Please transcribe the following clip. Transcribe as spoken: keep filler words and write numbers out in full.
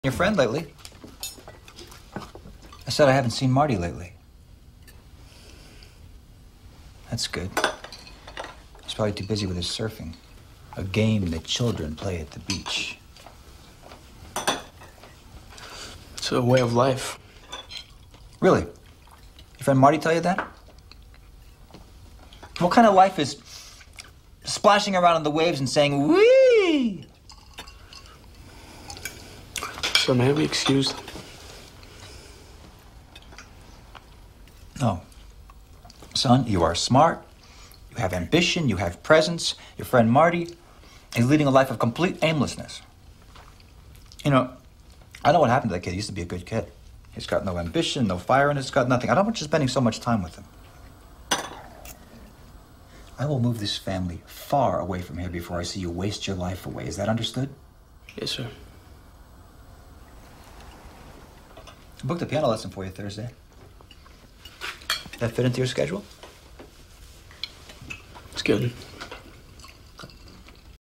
Your friend lately? I said I haven't seen Marty lately. That's good. He's probably too busy with his surfing. A game that children play at the beach. It's a way of life. Really? Your friend Marty tell you that? What kind of life is splashing around on the waves and saying, wee? So may I be excused? No. Son, you are smart. You have ambition. You have presence. Your friend Marty is leading a life of complete aimlessness. You know, I know what happened to that kid. He used to be a good kid. He's got no ambition, no fire in his gut, nothing. I don't want you spending so much time with him. I will move this family far away from here before I see you waste your life away. Is that understood? Yes, sir. I booked a piano lesson for you Thursday. That fit into your schedule? It's good.